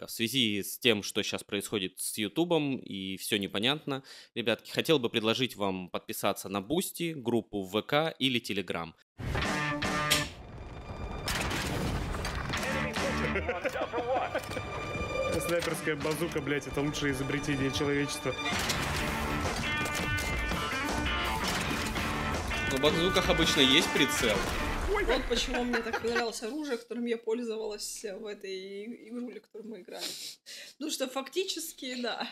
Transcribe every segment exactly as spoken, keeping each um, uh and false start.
В связи с тем, что сейчас происходит с Ютубом и все непонятно, ребятки, хотел бы предложить вам подписаться на Бусти, группу в ВК или Телеграм. Снайперская базука, блядь, это лучшее изобретение человечества. На базуках обычно есть прицел. Вот почему мне так понравилось оружие, которым я пользовалась в этой игруле, в которую мы играли. Потому что фактически, да.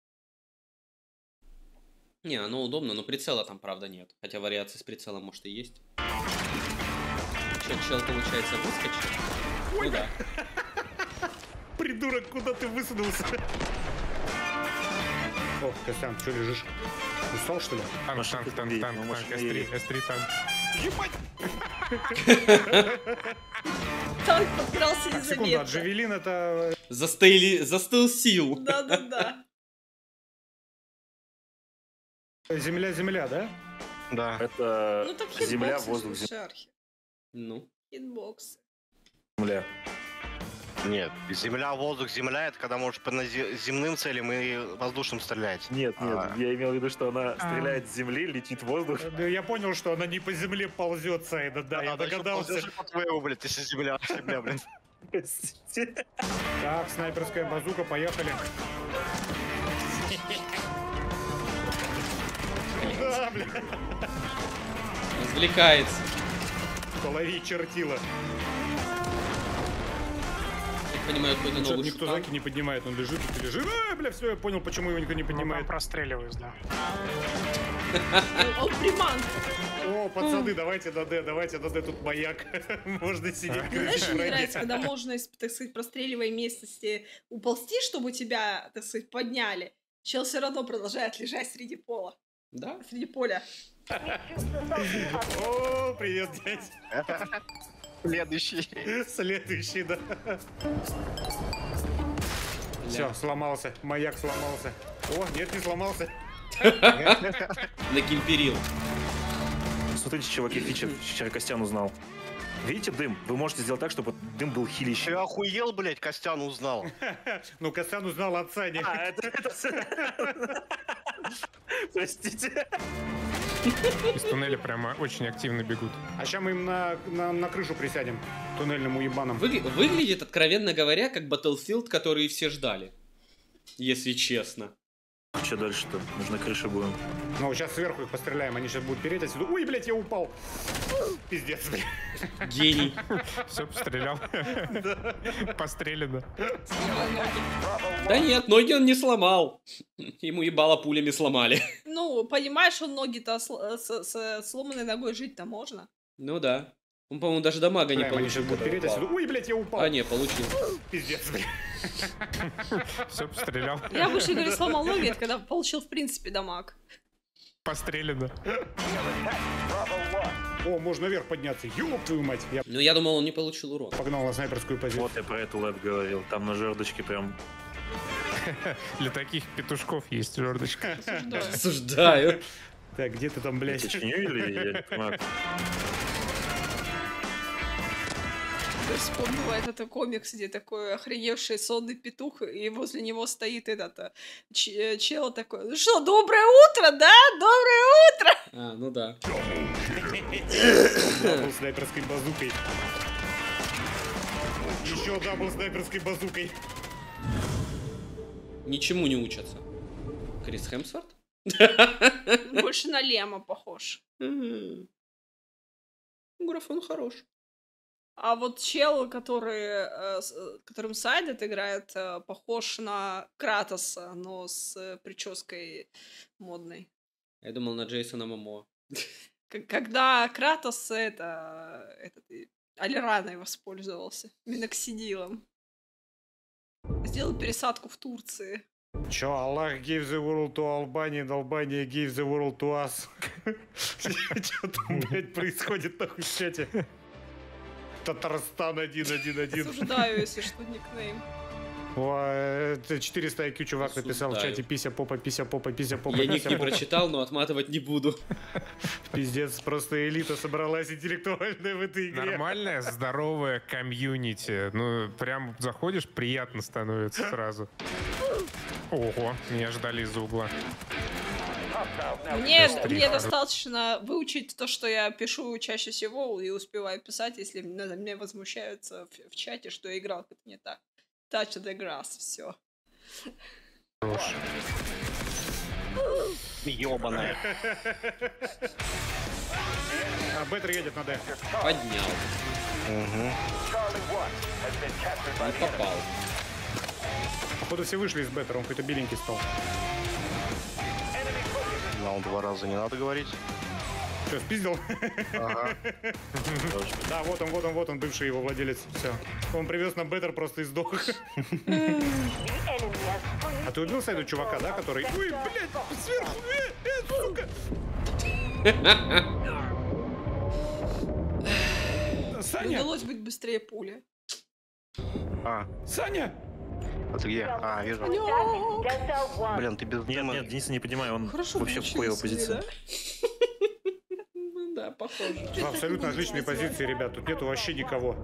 Не, оно удобно, но прицела там, правда, нет. Хотя вариации с прицелом, может, и есть. Чё, чел, получается, выскочил? Ну да. Придурок, куда ты высунулся? О, Костян, что лежишь? Устал, что ли? Танк, танк, танк, танк, танк, эс три, эс три танк. Ебать! Танк подкрался Так, из-за секунду, а Джавелин это... Застыли, застыл сил. Да-да-да. Земля-земля, да? Да. Это Ну так земля, хитбоксы, воздух, слушай, архи. Ну. Хитбоксы. земля. Нет, земля, воздух, земля — это когда можешь по назе- земным целям и воздушным стрелять. Нет, нет, А. я имел в виду, что она А. стреляет с земли, летит в воздух. Да, я понял, что она не по земле ползет, Сайда, да, я да, ещё догадался. ползёшь по твоему, блядь, если земля, земля, блядь. Так, снайперская базука, поехали. Да, бля, Развлекается. полови чертила. Я понимаю, какой-то Что-то новый никто шутан. заки не поднимает, он лежит и лежит. А, бля, все, я понял, почему его никто не Ну, там поднимает. простреливаюсь, да. Он приманка. О, пацаны, давайте на Д, давайте на Д, тут маяк. Можно сидеть. Мне, знаешь, что мне крышей нравится, когда можно, из, так сказать, простреливая местности уползти, чтобы тебя, так сказать, подняли. Чел все равно продолжает лежать среди пола. Да? Среди поля. О, привет, дядь. Следующий. Следующий, да. Все, сломался. Маяк сломался. О, нет, не сломался. Накимперил. Смотрите, чуваки, фичер, вчера Костян узнал. Видите дым? Вы можете сделать так, чтобы дым был Ты хилищем. охуел, блядь, Костян узнал. Ну, Костян узнал отца, не... А, это... это- Простите. Из туннеля прямо очень активно бегут. А сейчас мы им на, на, на крышу присядем. Туннельным уебаном. Выгля- выглядит, откровенно говоря, как Battlefield, который все ждали. Если честно. Что дальше-то? Мы же на крыше будем. Ну, сейчас сверху их постреляем, они сейчас будут переть отсюда. Ой, блядь, я упал. Пиздец, блядь. Гений. Все, пострелял. Пострелено. Да нет, ноги он не сломал. Ему ебало пулями сломали. Ну, понимаешь, он ноги-то сл- с, с сломанной ногой жить-то можно. Ну да. Он, по-моему, даже дамага не Бля, они сейчас получил. будут переть отсюда. Ой, блядь, я упал. А, не, получил. Пиздец, блядь. Все, пострелял. Я обычно говорю, сломал ноги, это когда получил, в принципе, дамаг. Пострелено. О, можно наверх подняться. Ёб твою мать. Я Ну, я думал, он не получил урон. погнал на снайперскую позицию. Вот я про эту лэп говорил. Там на жердочке прям... Для таких петушков есть жердочка. Осуждаю. Осуждаю. Так, где ты там, блядь? Я чиню или я не понимаю? Я вспомнила этот комикс, где такой охреневший сонный петух, и возле него стоит этот а, ч- чел такой: ну что, доброе утро, да? Доброе утро! А, ну да. Дабл снайперской базукой. Еще дабл снайперской базукой. Ничему не учатся. Крис Хемсворт? Больше на Лема похож. Мгм. Графон хорош. А вот чел, который, э, с- э, которым Сайдет играет, э, похож на Кратоса, но с э, прической модной. Я думал на Джейсона Момоа. К- Когда Кратос это, этот, и Алираной воспользовался, миноксидилом. Сделал пересадку в Турции. Чё, Аллах gave the world to Albania, Albania gave the world to us. Чё там, блядь, происходит нахуй в чате? Татарстан один один один. Осуждаю, если что, никнейм. О, это четыреста ай кью чувак написал в Осуждаю. чате: пися попа, пися попа, пися попа. Я ник пися не попа. прочитал, но отматывать не буду. Пиздец, просто элита собралась интеллектуальная в этой игре. Нормальное, здоровое комьюнити. Ну, прям заходишь, приятно становится сразу. Ого, меня ждали из угла. Мне, Быстрее. мне достаточно выучить то, что я пишу чаще всего, и успеваю писать, если на на меня возмущаются в, в чате, что я играл как-то не так. Touch the grass, все. Ёбаная. А, Беттер едет на Д. Поднял. Угу. Не попал. Походу все вышли из Беттера, он какой-то беленький стал. Нам два раза не надо говорить. Что, спиздил? Ага. Да, вот он, вот он, вот он, бывший его владелец. Все. Он привез нам Беттер просто и сдох. А ты убил сайду чувака, да, который... Ой, блядь, сверху, э, э, сука! Саня! Удалось быть быстрее пули. А, Саня! а ты где? А, вижу. Алло. Блин, ты без Нет, дыма. нет, Дениса не поднимай, он Хорошо вообще в получилось хуевой мне, позиции. да? Ну да, похоже. Ну, абсолютно отличные позиции, ребят. Тут нету вообще никого.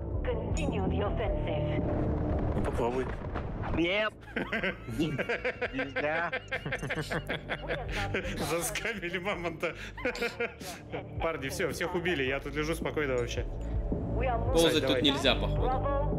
Ну попробуй. Нет. Нельзя. Заскамили мамонта. Парни, все, всех убили. Я тут лежу спокойно вообще. Ползать давай. тут нельзя, походу.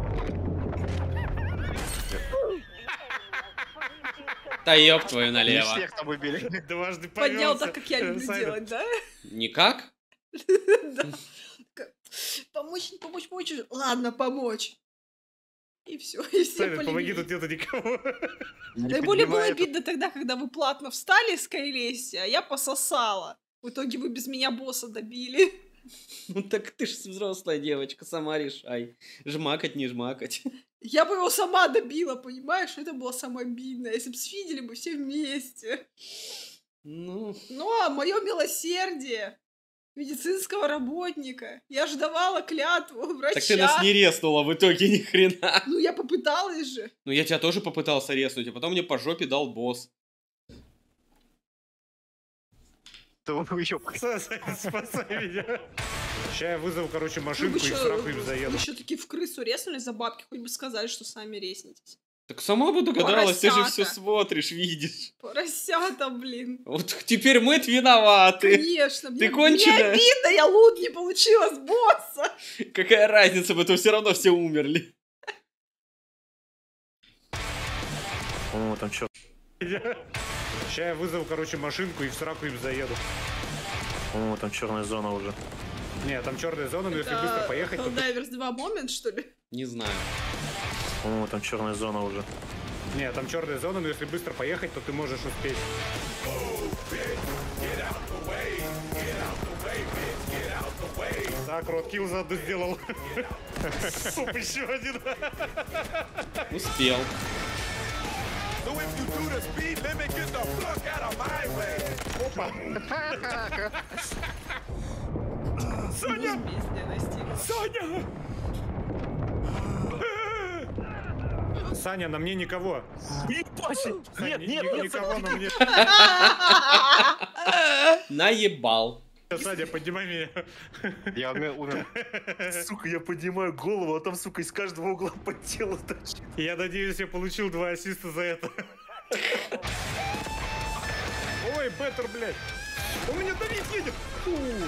Да ёб твою Не налево. всех там убили. Дважды Поднял повелся. так, как я люблю Сайден. делать, да? Никак? Да. Помочь, помочь, помочь. Ладно, помочь. И все, и все Сайден, помоги, полегли. тут нету никого. Наиболее было поднимает. обидно тогда, когда вы платно встали с Кайлеси, а я пососала. В итоге вы без меня босса добили. Ну так ты ж взрослая девочка, сама решай. Жмакать, не жмакать. Я бы его сама добила, понимаешь? Это было самое обидное. Если бы свидели бы все вместе. Ну, Но мое милосердие медицинского работника. Я ж давала клятву врача. так ты нас не резнула в итоге ни хрена. Ну, я попыталась же. Ну я тебя тоже попытался резнуть, а потом мне по жопе дал босс. Ты еще Сайден, спасай меня. Сейчас я вызову, короче, Вы машинку бы и в чё, сраку им вы заеду. еще таки в крысу резнули за бабки, хоть бы сказали, что сами резнитесь. Так сама бы догадалась, ты же Поросята. все смотришь, видишь. Поросята, блин. Вот теперь мы виноваты. Конечно, мне, конченая. мне обидно, я лут не получила с босса. Какая разница, мы то все равно все умерли. По-моему, там черт. Сейчас я вызову, короче, машинку и в сраку им заеду. По-моему, там черная зона уже. Не, там черная зона, но если быстро поехать, то... Helldivers два момент, что ли? Не знаю. По-моему, там черная зона уже. Не, там черная зона, но если быстро поехать, то ты можешь успеть. Так, роткилл заодно сделал. Суп, еще один. Успел. Опа. Саня! Возмездие настигло. Саня! Саня, на мне никого. Ебать! Саня, Нет, ни- нет, ни- нет, никого на мне. Наебал. Саня, поднимай меня. Я уме- умер. сука, я поднимаю голову, а там, сука, из каждого угла по телу торчит. Я надеюсь, я получил два ассиста за это. Ой, Беттер, блядь. У меня Давид едет. Фу.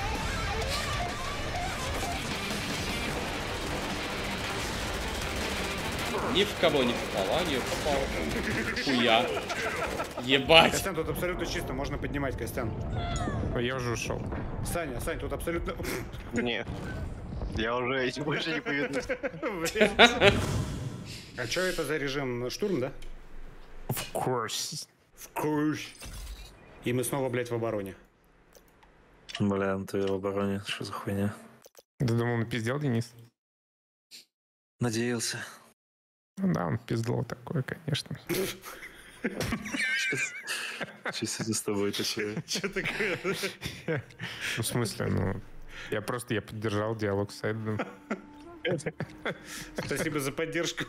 Ни в кого не попал, а не попал. Хуя. Ебать. Костян, тут абсолютно чисто, можно поднимать, Костян. Я уже ушел. Саня, Сань, тут абсолютно... Не. Я уже эти больше не поведусь. Блядь. А что это за режим? Штурм, да? Of course. В курс. И мы снова, блядь, в обороне. Бля, ну ты в обороне, что за хуйня? Ты думал, он пиздел, Денис? Надеялся. Ну да, он пиздол такой, конечно. Что с тобой такое? Что такое? Ну, в смысле, ну... Я просто, я поддержал диалог с Сайденом. Спасибо за поддержку.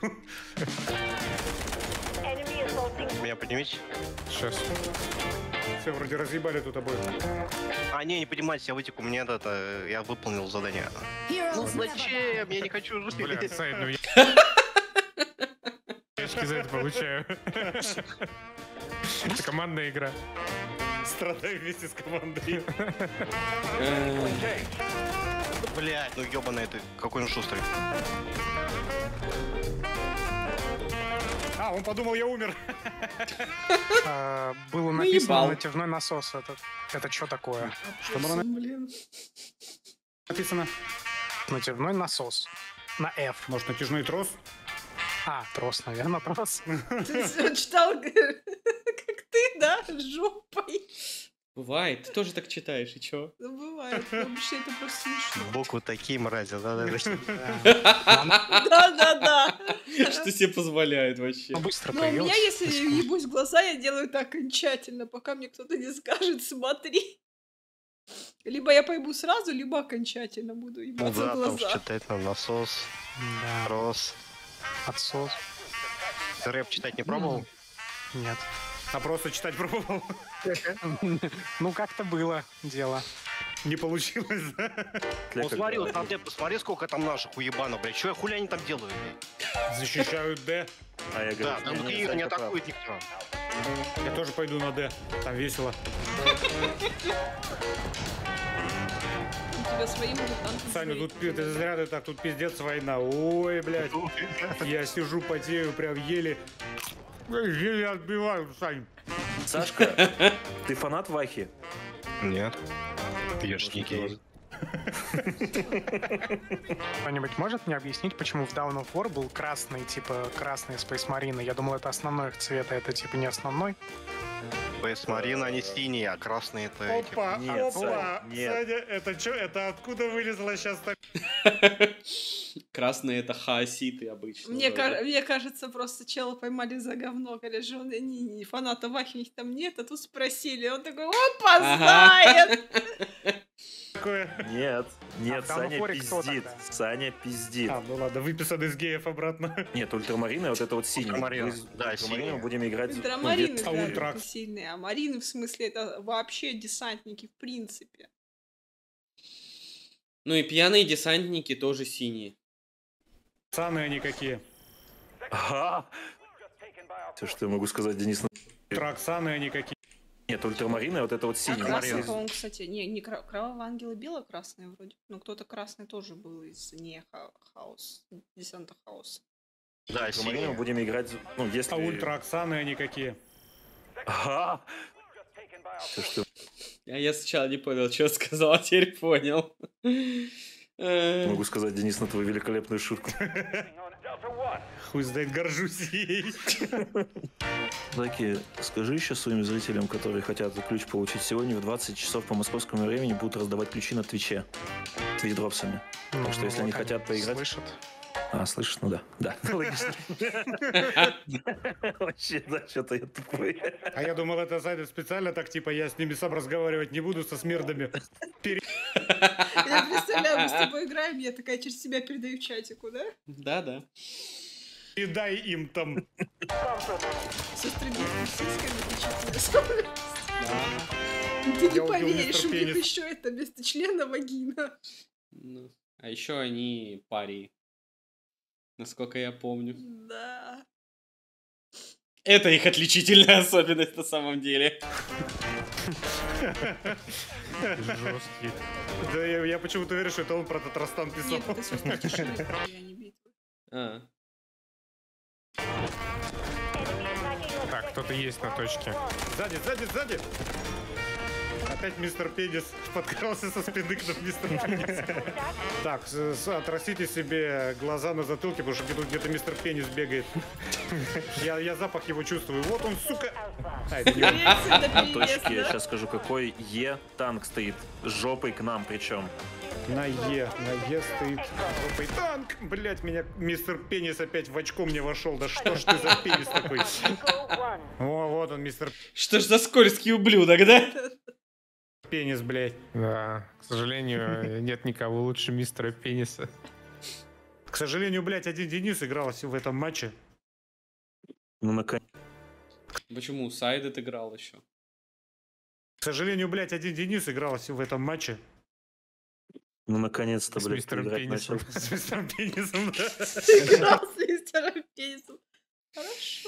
Меня поднимите. Сейчас. Все, вроде разъебали тут обоих. А, не, не поднимайте, я вытеку, мне это, я выполнил задание. Ну зачем? Я не хочу жить. Бля, Сайд, ну я... Очки за это получаю. Это командная игра. Страдаю вместе с командой. Блять, ну ёбаный ты, какой он шустрый. А, он подумал, я умер. А, было Ну, написано ебал. натяжной насос. Это, это что такое? Что было Блин. написано? Натяжной насос. На F. Может, натяжной трос? А, трос, наверное, трос. Ты всё читал, как ты, да, жопой. Бывает, ты тоже так читаешь, и чё? Ну, бывает, вообще это просто смешно. Буквы такие мрази, да, да, Да-да-да. Что себе позволяет вообще? Ну, быстро Но у меня, появилось. если ебусь в глаза, я делаю это окончательно, пока мне кто-то не скажет «смотри». Либо я пойму сразу, либо окончательно буду Ну ебаться в да, там глаза. читать на насос, Да, трос. отсос. Ты рэп читать не пробовал? Нет. А просто читать пробовал? Ну, как-то было дело. Не получилось, да? Ну смотри, вот там, где- посмотри, сколько там наших уебанов, блядь. Чё, хули они там делают, блядь? Защищают Д. А я Да, говорю, там не, не, их не Санька прав. атакует никто. Я тоже пойду на Д. Там весело. У тебя свои музыканты. Саня, свои. тут пи- ты зря ты так, тут пиздец война. Ой, блядь. Я сижу, потею, прям еле... Еле отбиваю, Сань. Сашка, ты фанат Вахи? Нет. Я ж не Может, гей. тоже. Кто-нибудь может мне объяснить, почему в Dawn of War был красный, типа, красный Space Marine? Я думал, это основной их цвет, а это, типа, не основной. Бейс Марина, они синие, а красные это эти. Опа, Нет, опа. Саня, нет. Саня, это что? Это откуда вылезла сейчас так? Красные это хаоситы обычно. Мне, вроде. ка- мне кажется, просто чела поймали за говно. Говорят, же он не, не, фаната Вахи у них там нет, а тут спросили. Он такой, опа, Ага. знает! Такое? Нет, нет, А в Dawn of Саня War кто пиздит. тогда? Саня пиздит. А, ну ладно, выписан из геев обратно. Нет, ультрамарины, вот это вот синий. Ультрамарины, Мы с да, ультрамарином синие. будем играть... ну, Ультрамарины, где- А да, Ультракс? это сильные. А марины, в смысле, это вообще десантники, в принципе. Ну и пьяные десантники тоже синие. Пацаны они какие. Ага. Все, что я могу сказать, Денис. Траксаны они какие. Нет, ультрамарины, вот это вот А синий. красный, Из- по-моему, кстати, не, не кра- кровавый ангел и бело-красный вроде. Но кто-то красный тоже был из не ха- хаос, десанта хаоса. Да, Ультрамарины мы синие. будем играть, ну, если... А ультраксаны они какие. Ага. Все, что... А я сначала не понял, что сказал, а теперь понял. Э, Могу сказать, Денис, на твою великолепную шутку. Хуй знает, горжусь ей. Заки, скажи еще своим зрителям, которые хотят ключ получить сегодня в двадцать часов по московскому времени, будут раздавать ключи на Твиче. Твич-дропсами. Так что, если они вот хотят поиграть- Слышат. А, слышишь? Ну да. Да. Логично. Вообще, да, что-то я тупой. А я думал, это Саня специально так, типа, я с ними сам разговаривать не буду, со смердами. Я представляю, мы с тобой играем, я такая через себя передаю чатику, да? Да-да. И дай им там. С острыми сиськами. Ты не Я убил поверишь, мистер у них Пенис. еще это вместо члена вагина. Ну, а еще они пари. Насколько я помню. Да. Это их отличительная особенность на самом деле. Жесткий. Да я, я почему-то уверен, что это он про Татарстан писал. Нет, это все-таки тишины, я не битвы. А. Так, кто-то есть на точке. Сзади, сзади, сзади! Опять мистер Пенис подкрался со спины к нам, мистер Пенис. Так, с- с- отрастите себе глаза на затылке, потому что где-то, где-то мистер Пенис бегает. Я, я запах его чувствую. Вот он, сука! А, это не он. Привет, это На привет, точке, я да? сейчас скажу, какой Е-танк стоит. С жопой к нам причем. На Е, на Е стоит жопой танк. Блять, меня мистер Пенис опять в очко мне вошел. Да что ж ты за пенис такой? О, вот он, мистер Что ж за скользкий ублюдок, да? Пенис, блять. Да, к сожалению, нет никого лучше мистера Пениса. К сожалению, блядь, один Денис играл в этом матче. Ну, наконец. Почему? Сайдед играл еще. К сожалению, блядь, один Денис играл в этом матче. Ну, наконец-то, С блядь, мистером играть Пенисом. начал. С мистером Пенисом, да. Играл с мистером Пенисом. Хорошо.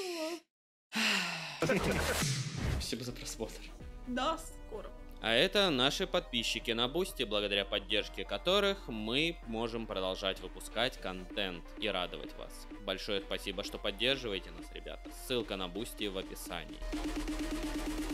Спасибо за просмотр. Да, скоро. А это наши подписчики на Бусти, благодаря поддержке которых мы можем продолжать выпускать контент и радовать вас. Большое спасибо, что поддерживаете нас, ребята. Ссылка на Бусти в описании.